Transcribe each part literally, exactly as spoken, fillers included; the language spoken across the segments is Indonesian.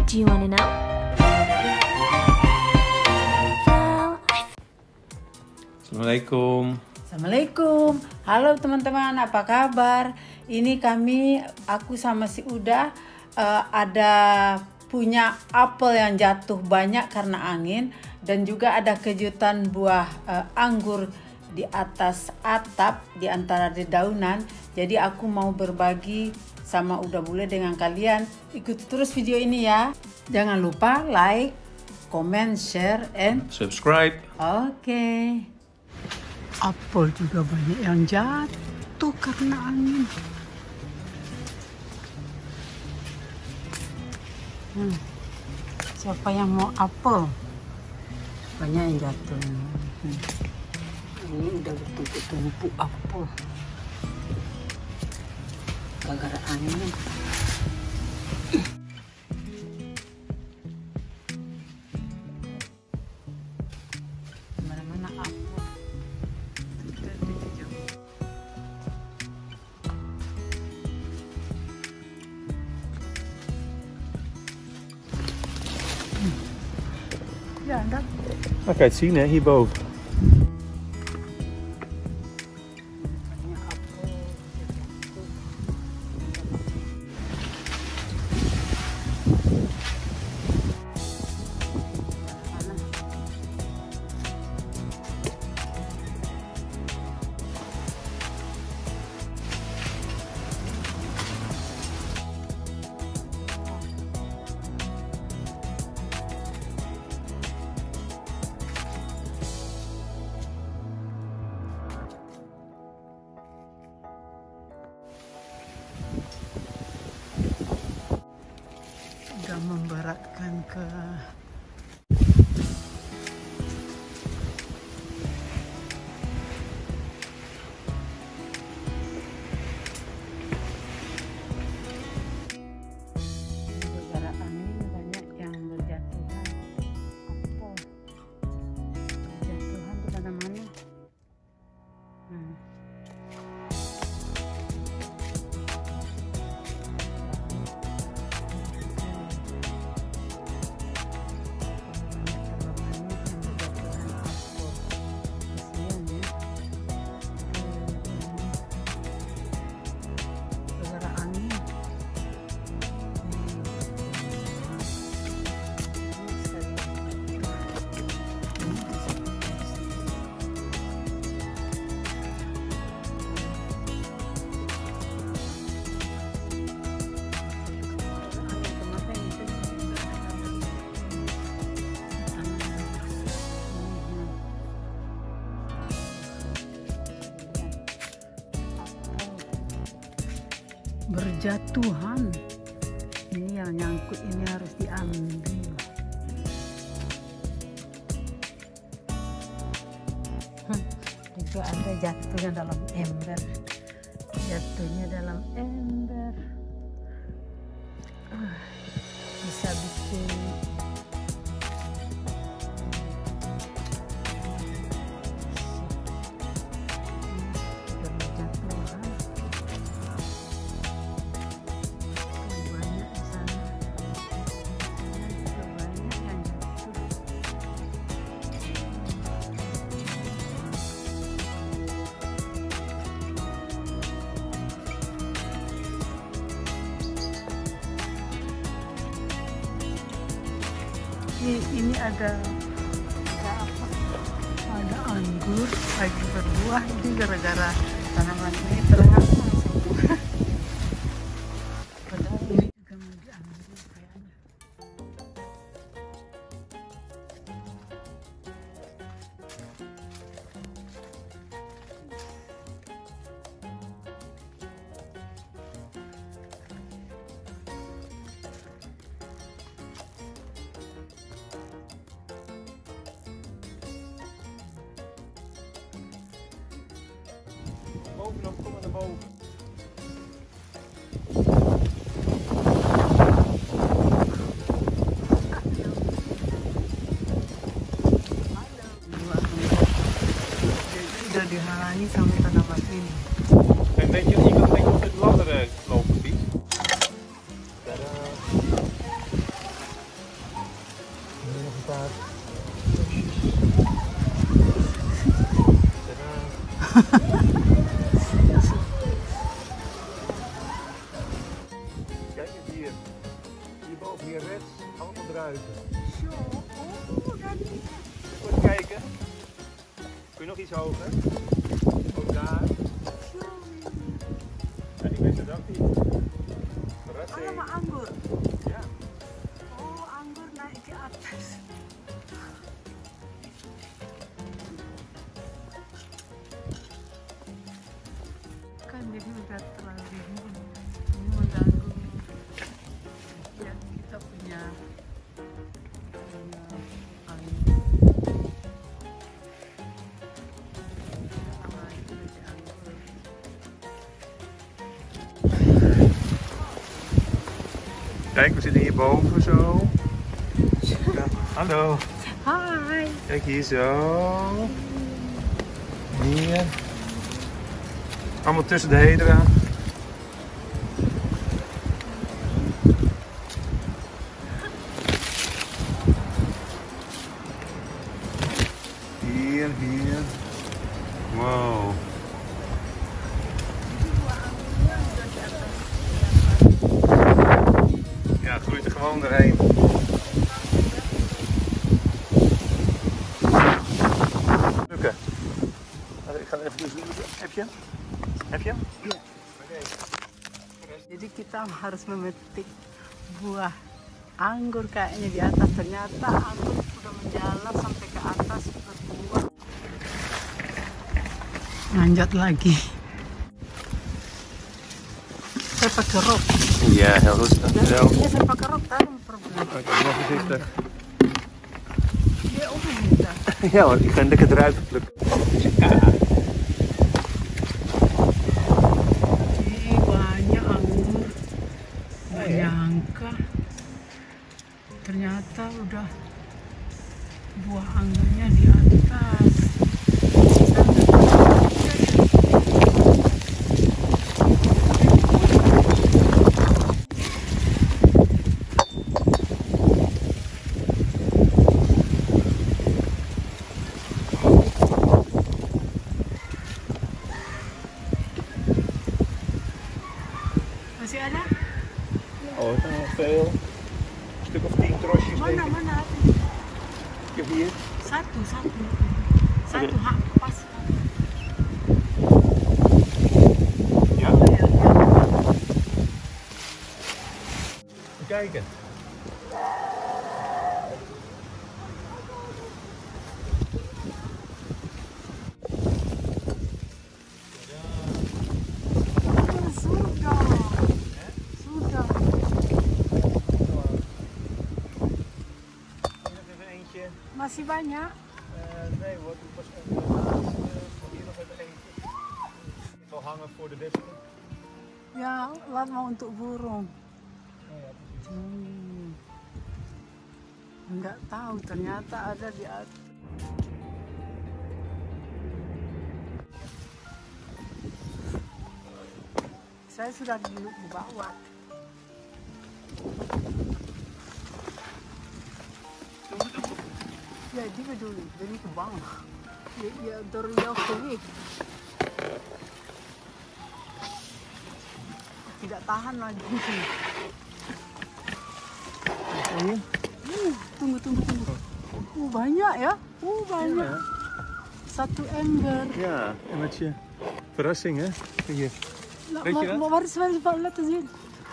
Do you wanna know? Assalamualaikum. Assalamualaikum. Halo teman-teman, apa kabar? Ini kami, aku sama si Uda uh, ada punya apel yang jatuh banyak karena angin, dan juga ada kejutan buah uh, anggur di atas atap di antara dedaunan. Jadi aku mau berbagi sama Uda Bule dengan kalian. Ikuti terus video ini ya. Jangan lupa like, comment, share, and Subscribe. oke. Okay. Apel juga banyak yang jatuh karena angin. Hmm. Siapa yang mau apel? Banyak yang jatuh. Hmm. Ini udah bertumpuk-tumpuk apel. Gara-gara angin. Mana-mana apel. Ja, dat. Ah, kan je het zien hè, hierboven. Udah memberatkan ke gara-gara angin banyak yang berjatuhan. Apel berjatuhan di mana-mana. Hmm. Berjatuhan. Ini yang nyangkut ini harus diambil. Hmm, juga ada jatuhnya dalam ember. Jatuhnya dalam ember. Uh, bisa bikin ini ada ada apa? Ada anggur lagi berbuah. Ini gara-gara tanaman ini terang semua. Padahal ini juga mau diambil kayaknya. Bovenop, kom maar naar boven. Udah dihalangi sama tanaman ini. En weet je, je kan een beetje op het ladder lopen, Piet. Tadaa. Ook daar. Ja, die wist het ook niet. Verrassing. Allemaal anggur. Ja. Oh, anggur naik ke atas. Kan jadi udah terlalu dingin. Ini mengganggu. Ya, kita punya punya angin. Sama itu di anggur. Kijk, we zitten hierboven zo. Ja, hallo. Hai. Kijk hier zo. Hier. Allemaal tussen de hederen. Hier, hier. Wow. Ja, het groeit er gewoon doorheen. Lukken. Ik ga even dus zoeken. Heb je hem? Heb je hem? Iya. Jadi kita harus memetik buah anggur kayaknya di atas. Ternyata anggur sudah menjalar sampai ke atas berbuah. Lanjut lagi. Saya pakai rok. Ja, heel rustig. Ya, Zo. ya saya pakai rok tadi problem. Oké, nog voorzichtig. Dia udah minta. Ja hoor, ik ga lekker eruit plukken. Ih, banyak anggur. Nggak nyangka. Ternyata udah buah anggurnya di atas. Kita nggak tahu. Masih ada? Oh, het zijn nog veel. Een stuk of tien trosjes denk Mana ik. mana? Ik heb hier. Satu satu satu hak pas. Ja? Ya, ya. Even kijken. Sudah, sudah. Hier nog even eentje. Masih banyak. Uh, nee hoor, die was echt. Uh, hier nog even eentje. Ik zal hangen voor de wespen. Ya, laat maar untuk burung. Oh ja, precies. Hmm. Enggak tahu, ternyata ada di atas. Saya sudah duduk di bawah. Ya, dia dulu dari ke bawah. Ya, ya dari jauh ke sini. Tidak tahan lagi. Hier? Uh, tunggu, tunggu, tunggu. Uh, banyak ya? Uh, banyak. Ja. Satu ember. Ja, en met je verrassing hè. Kijk hier. Nou, Weet je maar, dat? maar waar is waar is waar laten zien?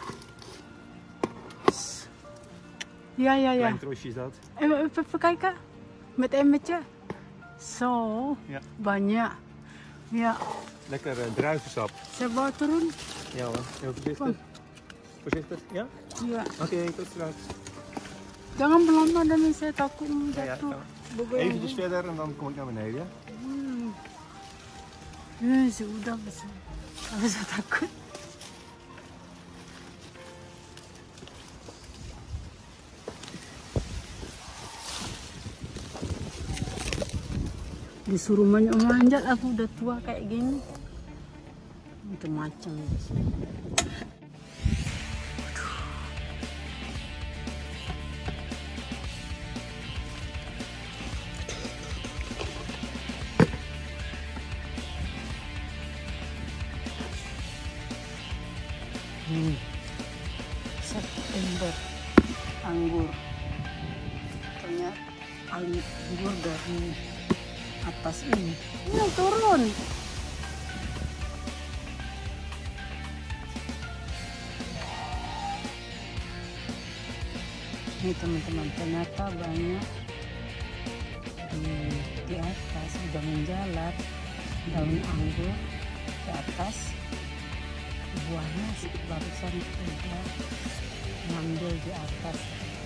Ja, ja, ja. Klein trosje is dat. Even, even, even kijken. Met emmertje. Zo. Ja. Banyak. Ja. Lekker uh, druivensap. Saya bawa turun. Ja hoor, heel voorzichtig. Kom. Voorzichtig, ja? Ya. Oké, tot straks. Jangan berlama dan saya takut Ja, ja, jatuh. ja. Beberapa- Eventjes verder en dan kom ik naar beneden, ja? Hmm. Ya, sudah besar. Kalau saya takut. Disuruh manjat-manjat, aku udah tua kayak gini. Macam-macam di sini. Hmm. September anggur. Ternyata anggur dari atas ini. Ini turun. Ini teman-teman, ternyata banyak di, di atas sudah menjalar daun anggur ke atas. Buahnya barusan sudah ngambil di atas.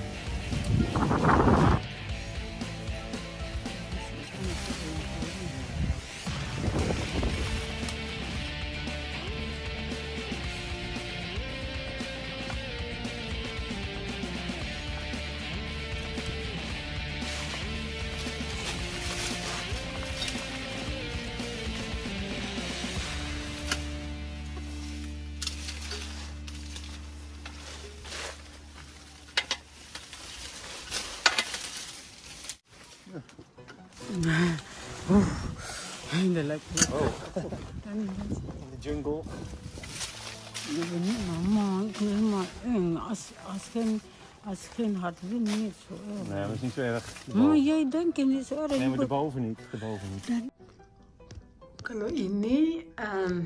Nah, uh, ini lagi. Oh, in the jungle. Ini mama, ini mama, eh, as, asken, asken had we niet zo erg. Nee, dat is niet zo erg. Oh, jij denkt niet zo erg. Nee, maar erboven niet. Erboven niet. Kalau ini um,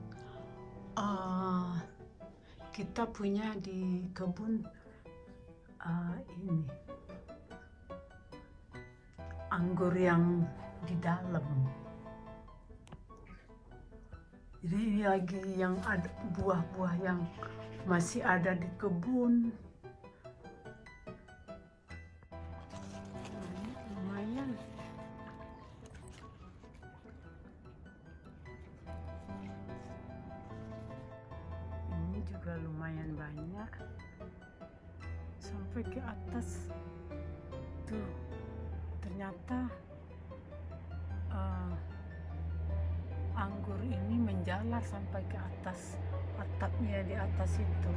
uh, kita punya di kebun uh, ini anggur yang di dalam. Jadi ini lagi yang ada buah-buah yang masih ada di kebun. Lumayan. Ini juga lumayan banyak. Sampai ke atas. Tuh. Ternyata uh, anggur ini menjalar sampai ke atas atapnya di atas itu.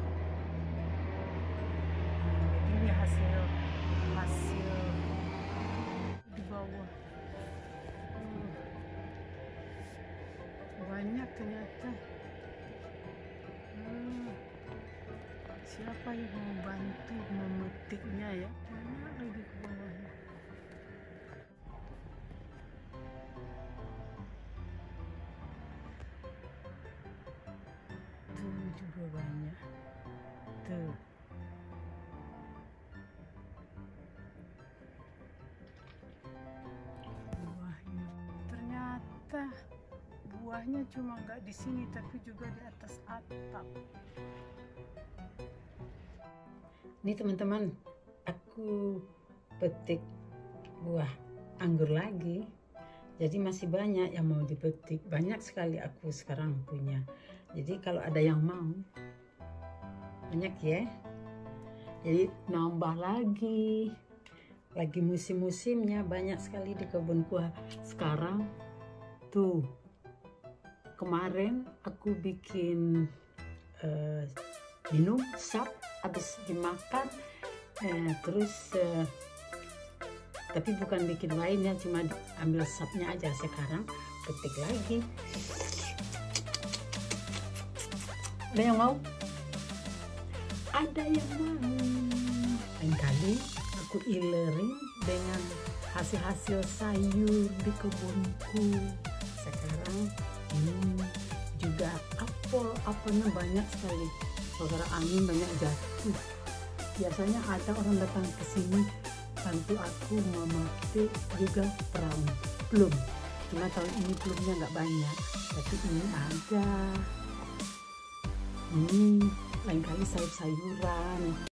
Nah, jadi ini hasil hasil di bawah. Hmm. Banyak ternyata. Hmm. Siapa yang mau bantu memetiknya ya? Banyak lagi ke bawahnya. Juga banyak tuh. Buahnya ternyata buahnya cuma nggak di sini tapi juga di atas atap. Ini teman-teman, aku petik buah anggur lagi. Jadi masih banyak yang mau dipetik. Banyak sekali aku sekarang punya. Jadi kalau ada yang mau, banyak ya. Jadi nambah lagi. Lagi musim-musimnya banyak sekali di kebunku sekarang. Tuh, kemarin aku bikin uh, minum sap habis dimakan. Eh, terus, uh, tapi bukan bikin lainnya, cuma ambil sapnya aja. Sekarang petik lagi. Ada yang mau? Ada yang mau. Lain kali aku ilerin dengan hasil-hasil sayur di kebunku. Sekarang ini juga apel, apelnya banyak sekali. Saudara angin banyak jatuh. Biasanya ada orang datang ke sini bantu aku memetik juga perahu. Plum. Cuma tahun ini plumnya nggak banyak, tapi ini ada. Ini lain kali sayur-sayuran.